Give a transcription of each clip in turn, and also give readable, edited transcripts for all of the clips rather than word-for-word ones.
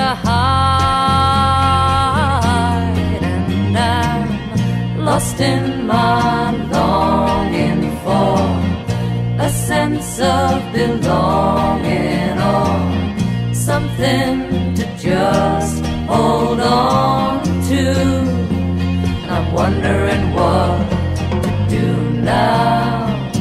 hide, and I'm lost in my longing for a sense of belonging or something to just hold on to. And I'm wondering what to do now.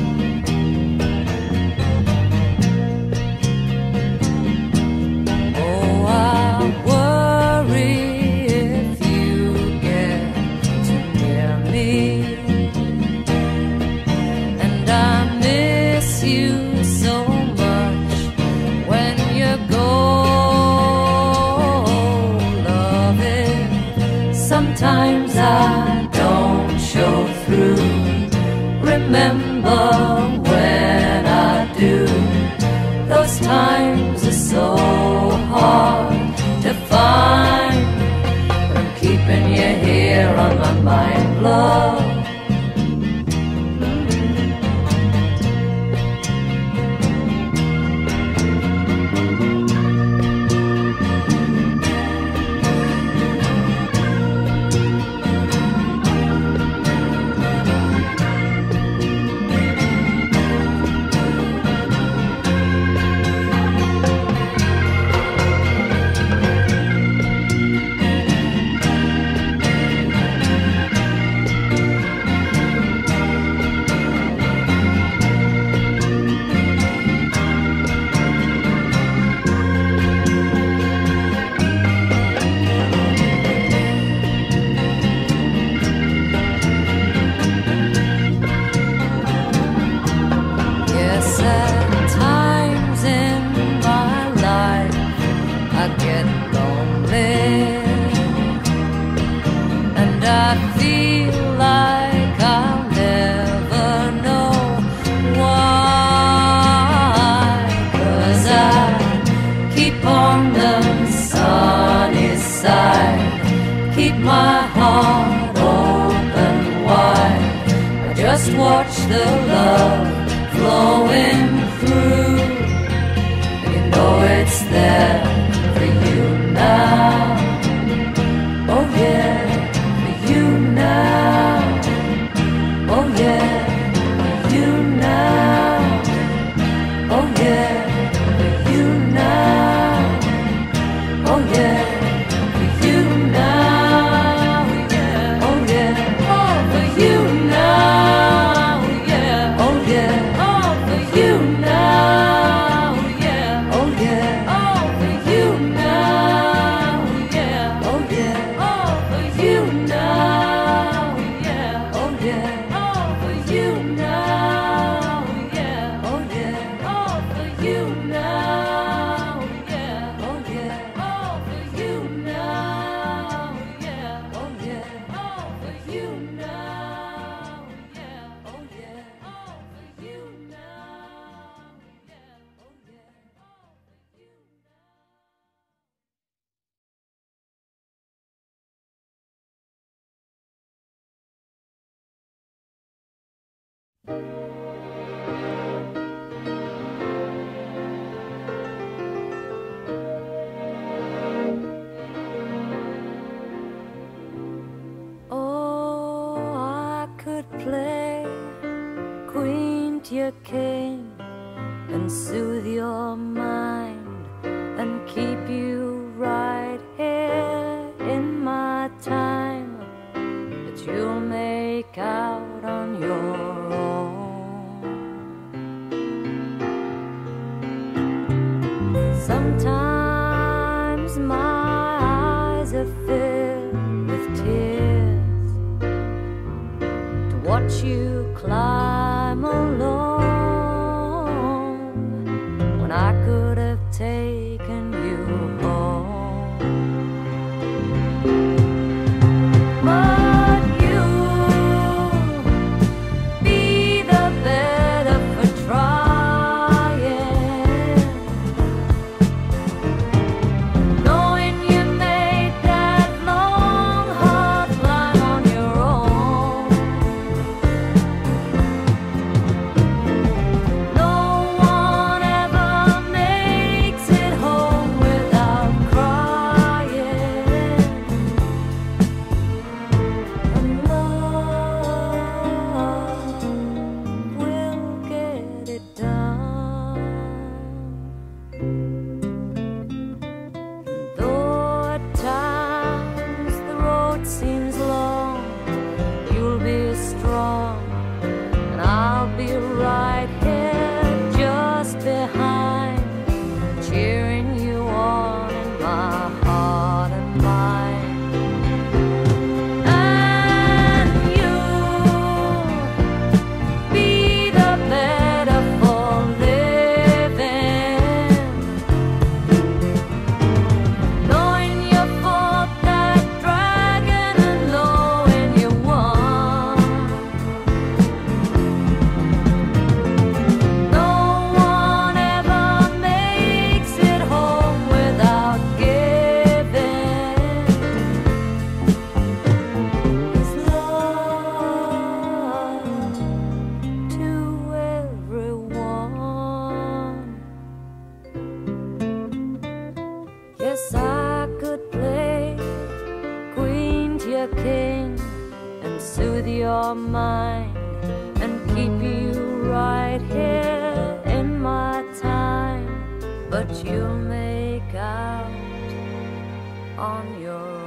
Sometimes I don't show through. Remember when I do. Those times are so hard to find. But I'm keeping you here on my mind, love. Watch the love flowing through. You know it's there for you now. Oh yeah, for you now. Oh yeah, for you now. Oh yeah, for you now. Oh yeah, for you now. Oh yeah, oh for you now. Play queen to your king and soothe your mind and keep you right here in my time, but you'll make out on your own. Sometimes my eyes are filled with tears to watch you climb alone when I could have taken you home. But you'll be the better for trying, knowing you made that long hard climb on your own. No one ever makes it home Yes, I could play queen to your king and soothe your mind and keep you right here in my time, but you'll make out on your own.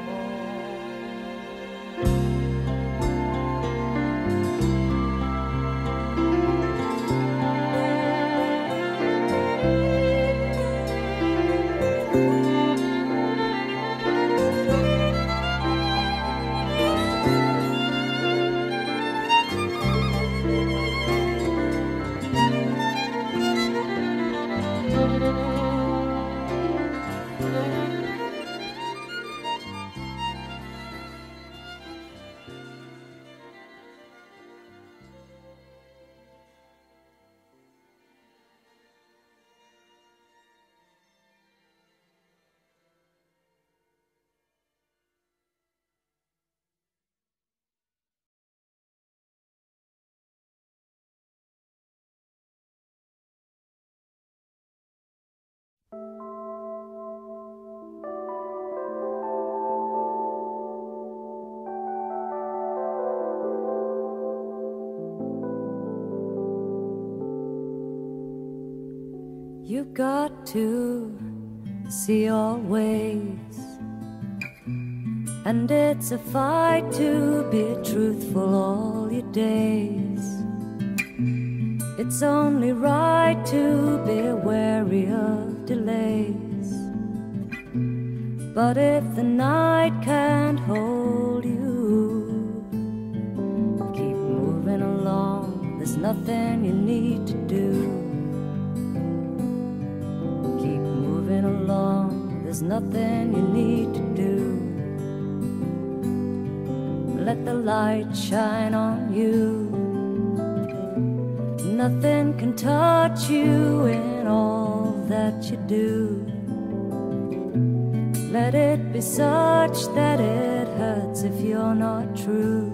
You've got to see your ways, and it's a fight to be truthful all your days. It's only right to be wary of delays, but if the night can't hold you, keep moving along, there's nothing you need to do. Along, there's nothing you need to do. Let the light shine on you. Nothing can touch you in all that you do. Let it be such that it hurts if you're not true.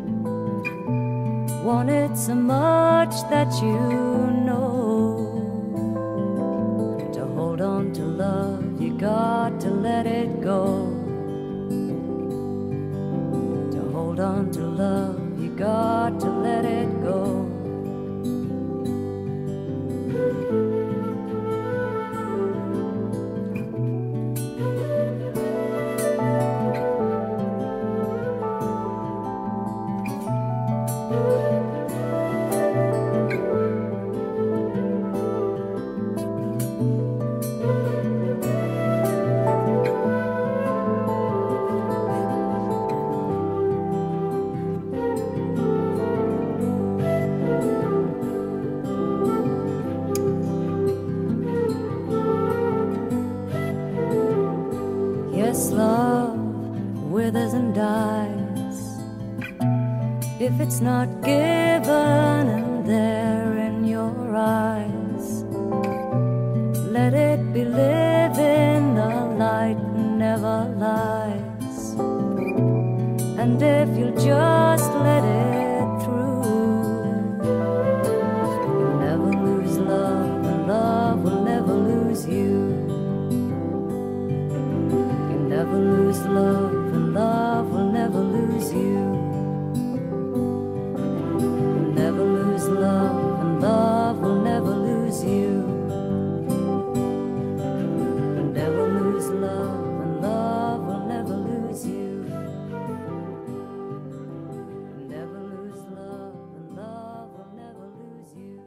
Want it so much that you know. Hold on to love, you got to let it go. To hold on to love, you got to let it go. Yes, love withers and dies if it's not given and there in your eyes. Let it be living, the light never lies. And if you'll just let it through, you'll never lose love, and love will never lose you. Never lose love, and love will never lose you. Never lose love, and love will never lose you. Never lose love, and love will never lose you. Never lose love, and love will never lose you.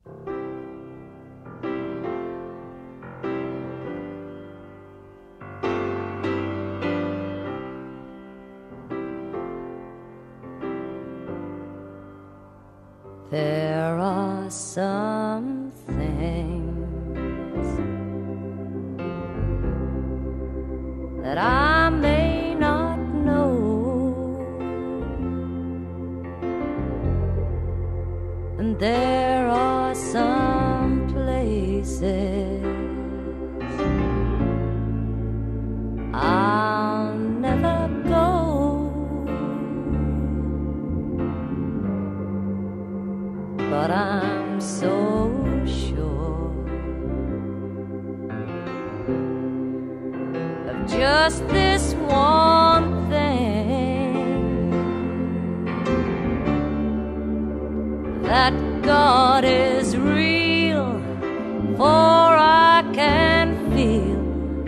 There are some things that I may not know, and there are some places I'll never go. But I'm so sure of just this one thing, that God is real, for I can feel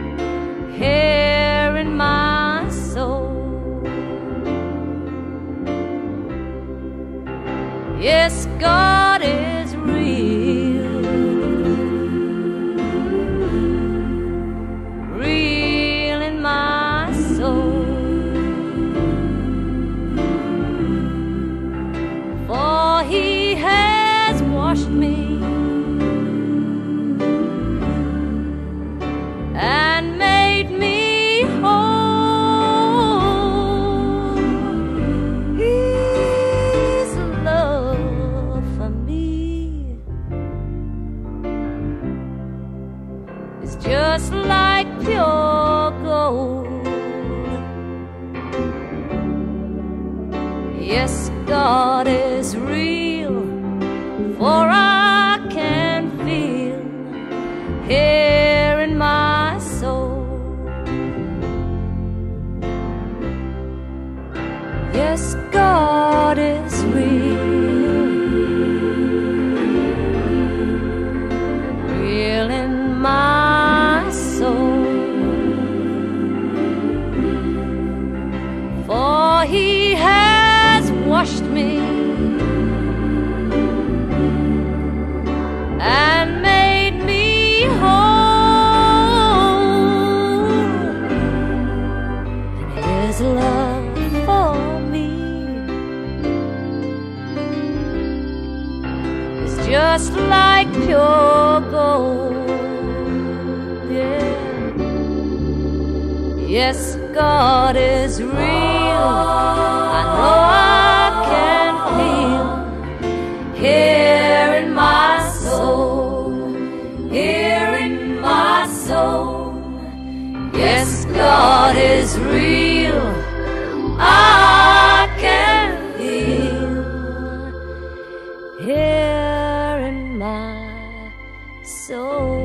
here in my soul. Yes, God is real, real in my soul. For He has washed me and made me whole. His love for me is just like pure gold. Yes, God is real, for I can feel here in my soul. Yes, God is real, real in my soul. For He has washed me and made me whole, and His love for me is just like pure gold. Yeah. Yes, God is real, I know I can feel here in my soul, here in my soul. Yes, God is real, I can feel here in my soul.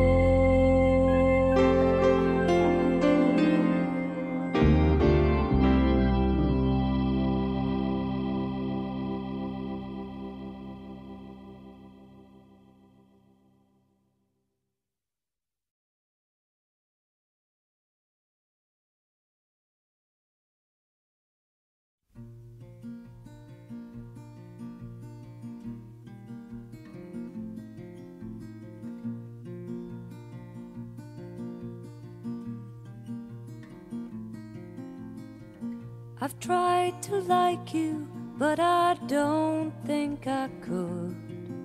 I've tried to like you, but I don't think I could.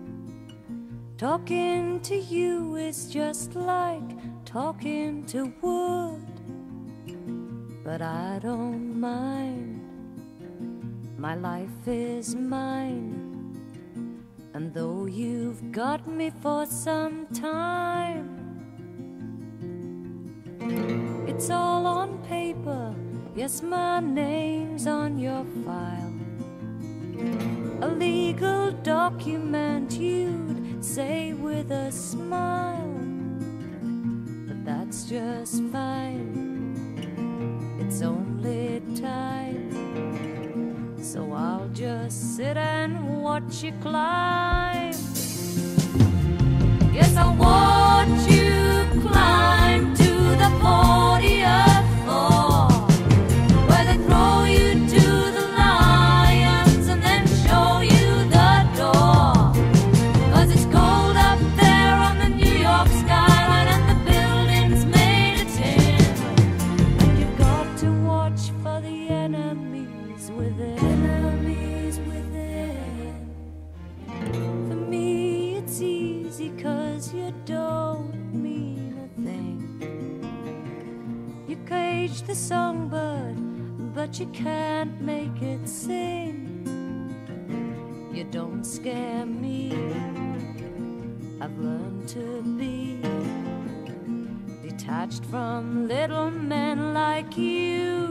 Talking to you is just like talking to wood. But I don't mind, my life is mine. And though you've got me for some time, it's all on paper. Yes, my name's on your file. A legal document you'd say with a smile. But that's just fine, it's only time. So I'll just sit and watch you climb. Yes, I'll watch you climb to the 40th floor, where they throw you to the lions and then show you the door. 'Cause it's cold cage the songbird, but you can't make it sing. You don't scare me. I've learned to be detached from little men like you.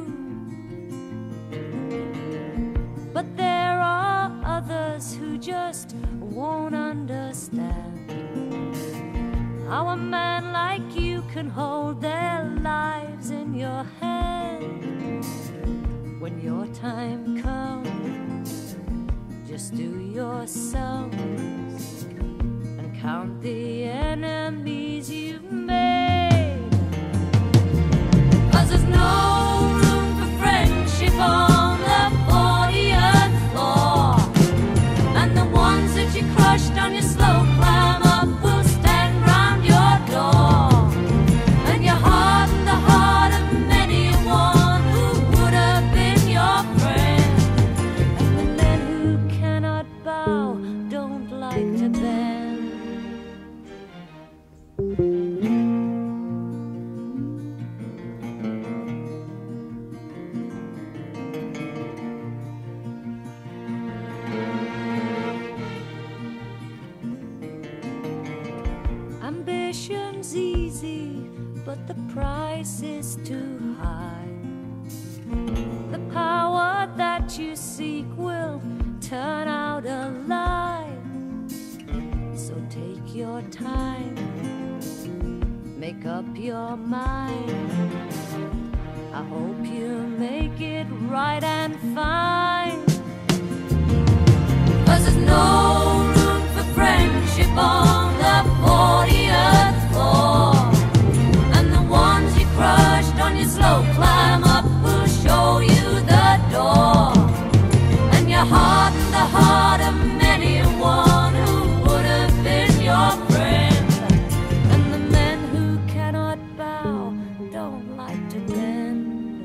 But there are others who just won't understand how a man like you can hold their lives in your hand. When your time comes, just do your sums and count the enemies you've made. 'Cause there's no room for friendship on the 40th floor, and the ones that you crushed on your slow climb up will stand round your door, and you harden the heart of many a one who would have been your friend. And the men who cannot bow don't like to bend. Ambition's easy, but the price is too high. The power that you seek will turn out a lie. So take your time, make up your mind. I hope you make it right and fine. 'Cause there's no room for friendship on the 40th floor, and the ones you crushed on your slow climb up will show you the door, and you harden the heart of many a one who would have been your friend. And the men who cannot bow don't like to bend.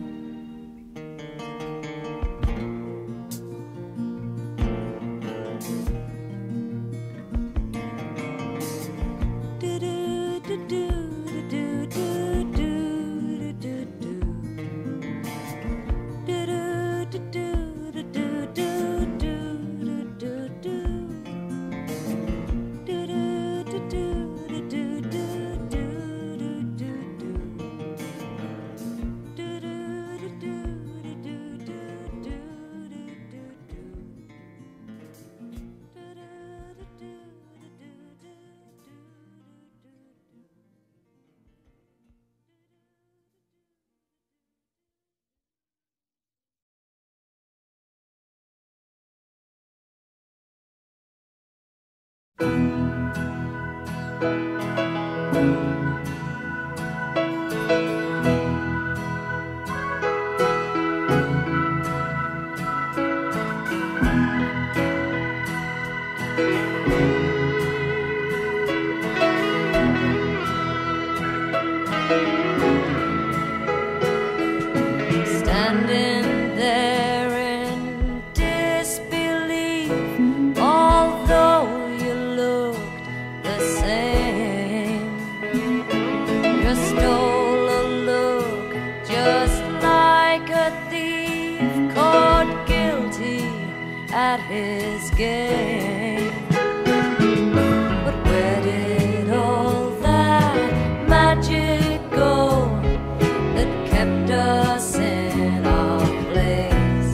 Standing there in disbelief, although you looked the same. You stole a look just like a thief caught guilty at his game. But where did all that magic go that kept us in our place?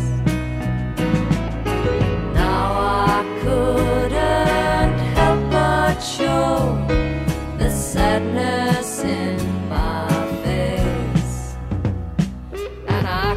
Now I couldn't help but show the sadness in my face, and I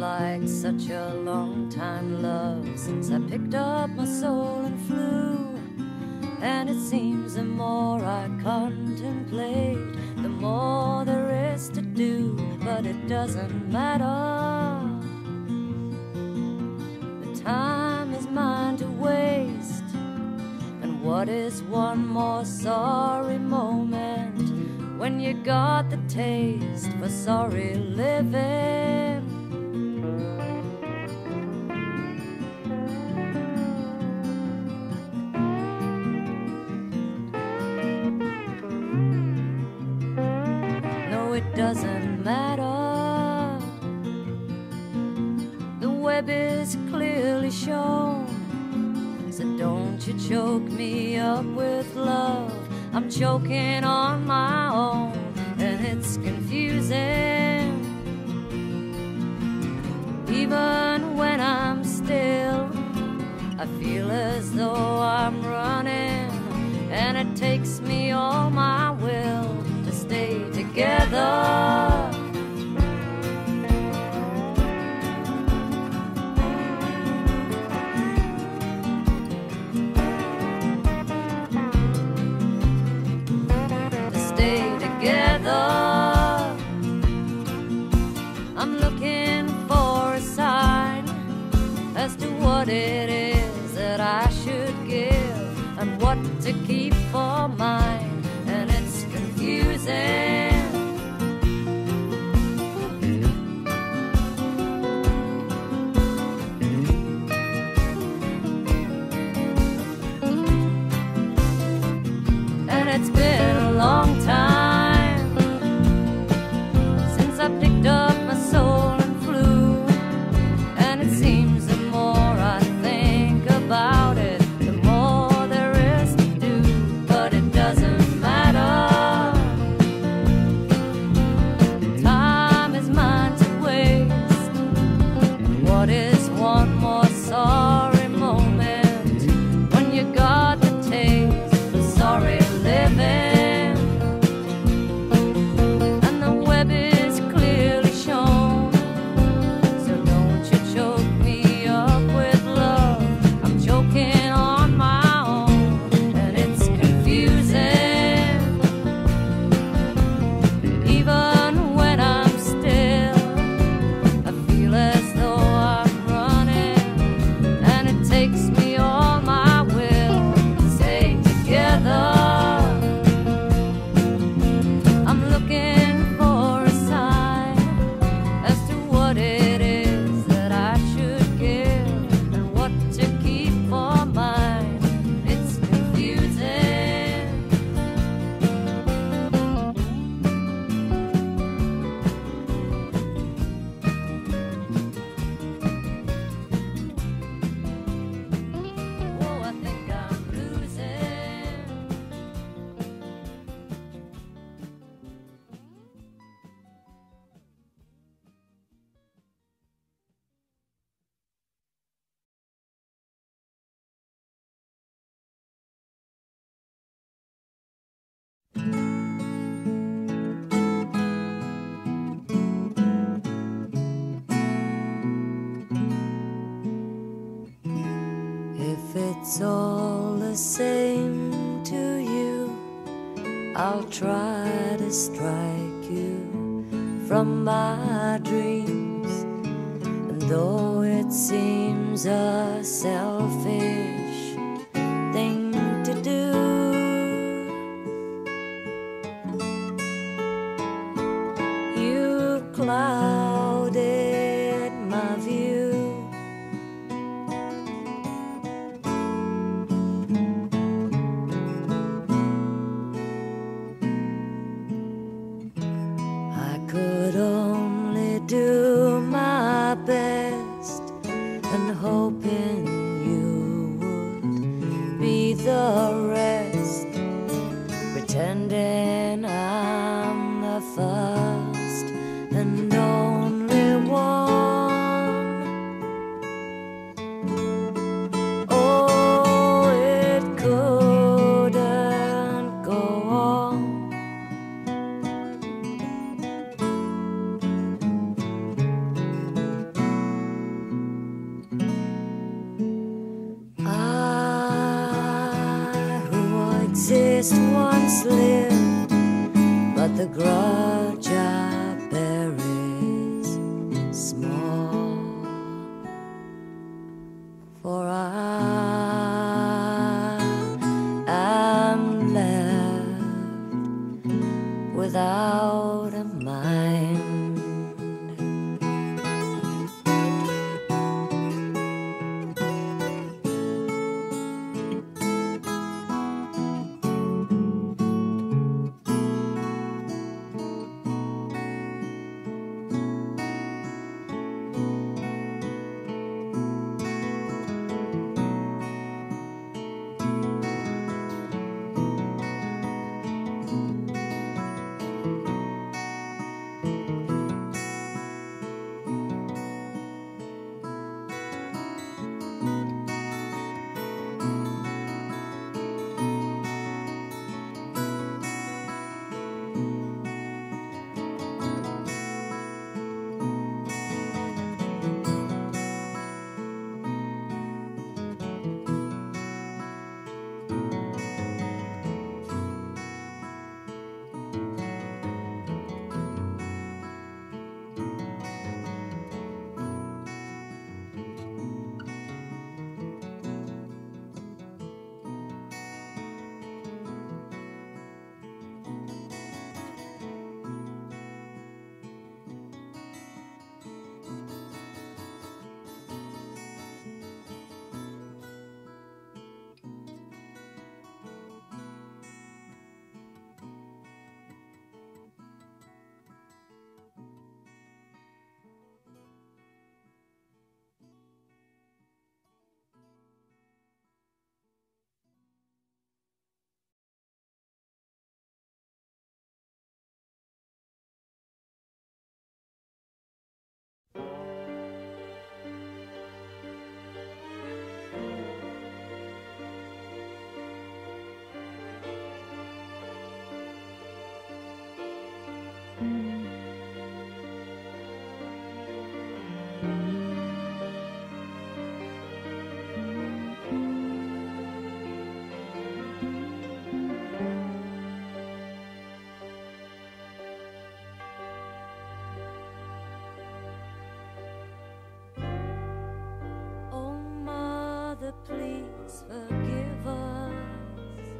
like such a long time love since I picked up my soul and flew. And it seems the more I contemplate, the more there is to do. But it doesn't matter, the time is mine to waste. And what is one more sorry moment when you got the taste for sorry living? No, it doesn't matter, the web is clearly shown. So don't you choke me up with love, I'm choking on my own, and it's confusing. Even when I'm still, I feel as though I'm running, and it takes me all my will to stay together. I'm looking for a sign as to what it is that I should give and what to keep for mine, and it's confusing. And it's been a long time since I picked up my soul and flew, and it seems the more I think about it, the more there is to do. But it doesn't matter, time is mine to waste. What is one more sorry moment when you got the taste for sorry living? If it's all the same to you, I'll try to strike you from my dreams. And though it seems a selfish thing to do, you clouded my view. Could only do my best and hoping you artist once lived, but the grudge I bear is small. For I am left without a mind. Please forgive us.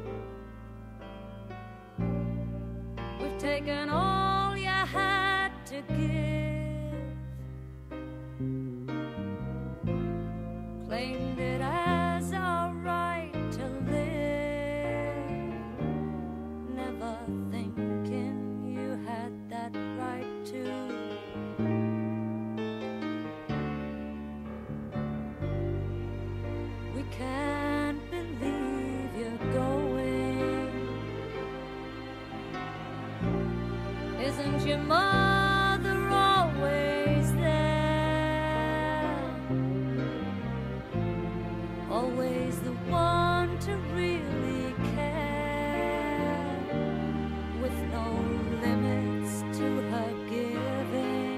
We've taken all you had to give, claimed it as our right to live, never thinking you had that right to. Can't believe you're going. Isn't your mother always there? Always the one to really care, with no limits to her giving.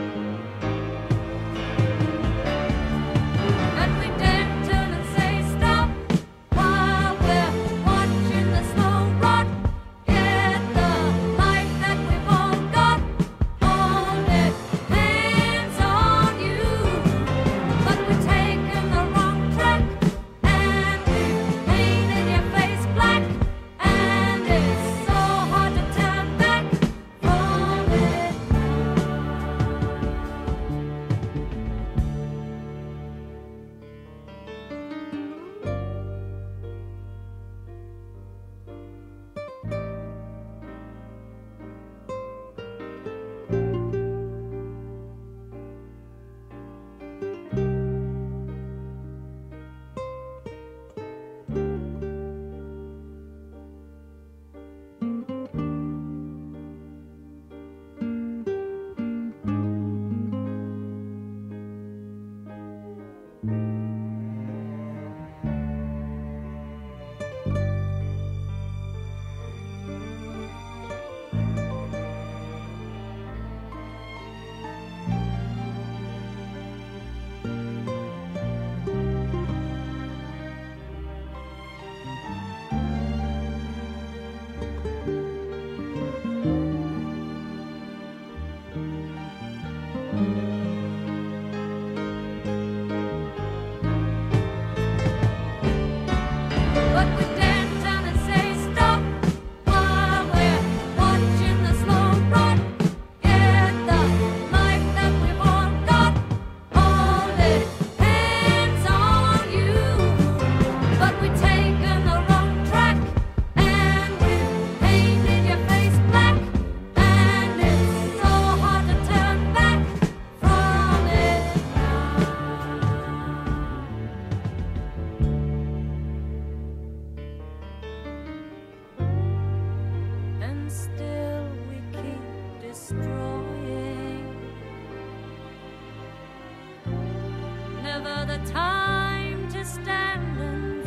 And we dare turn and say stop while we're watching the snow rot. Get the life that we've all got. time to stand and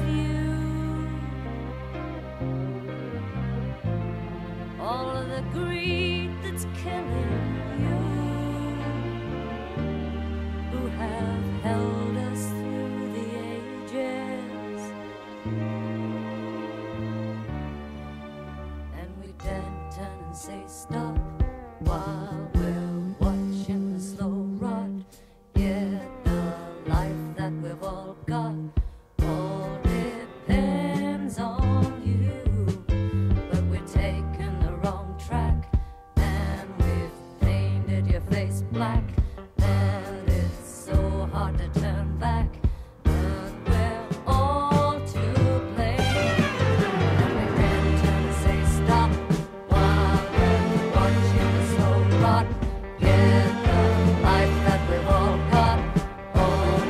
view all of the greed that's killing you, who have held us through the ages, and we then turn and say stop while we're watching the slow rot. Yeah, the life that we've all got all depends on you, but we're taking the wrong track, and we've painted your face black, and it's so hard to turn back, but we're all to blame, and we can't turn and say stop while we're watching the slow rot. Yeah, the life that we've all got all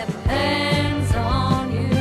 depends on you,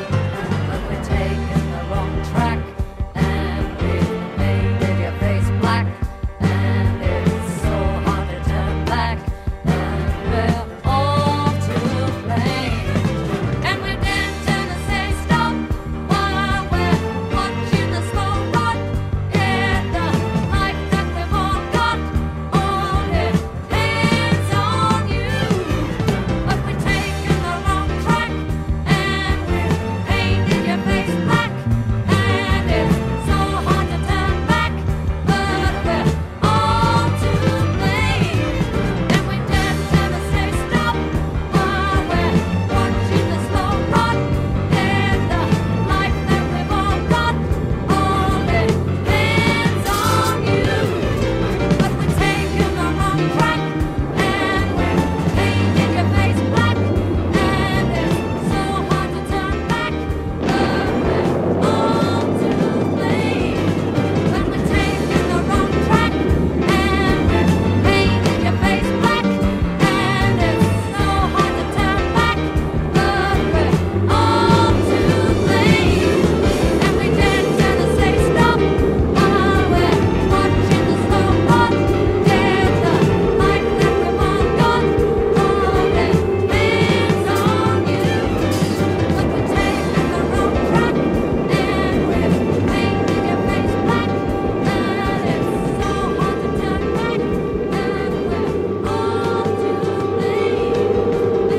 but we're taking the wrong track, and we've painted your face black, and it's so hard to turn back, and we're all to blame, and we can't turn and say stop while we're watching the slow rot. Yeah, the life that we've all got all depends on you, but we're taking the wrong track, and we've painted your face black, and it's so hard to turn back, but we're all to blame, and we can't turn and say stop while we're watching the slow rot. Yeah, the life that we've all got all depends on you, but we're taking the wrong track, and we're painting your face black, and it's so hard to turn back, but we're all to blame, but we're taking the wrong track, and we're painting your face black, and it's so hard to turn back, but we're all to blame, and we can't turn and say stop while we're watching the slow rot. Yeah, the life that we've all got all depends on you, but we're taking the wrong track, and we're painting your face black, and it's so hard to turn back, and we're all to blame, and we can't turn and say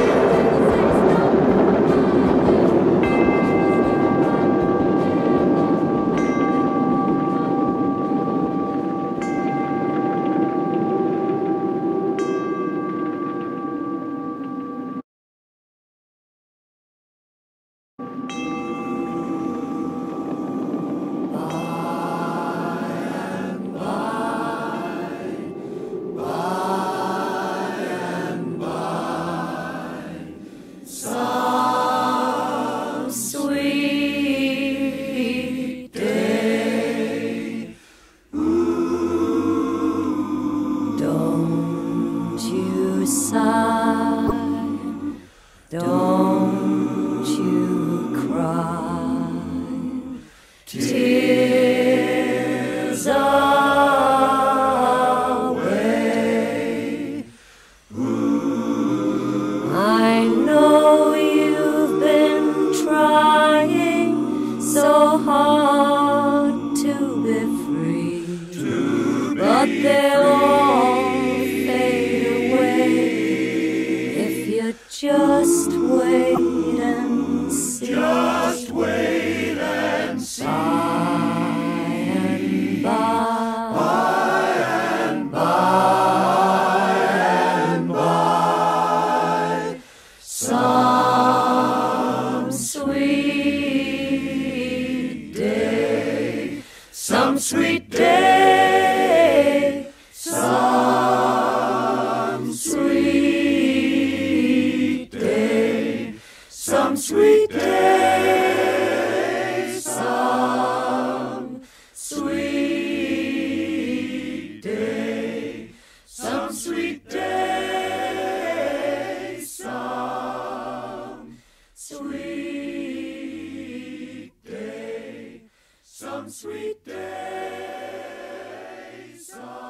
some sweet day, don't you sigh, don't you cry, tears away. I know you've been trying so hard to be free, but they'll all fade away if you just wait and see. Just wait and see. By and by, some sweet day, some sweet day, some sweet day, some sweet day, some sweet day, some sweet day, some sweet day, some sweet day, some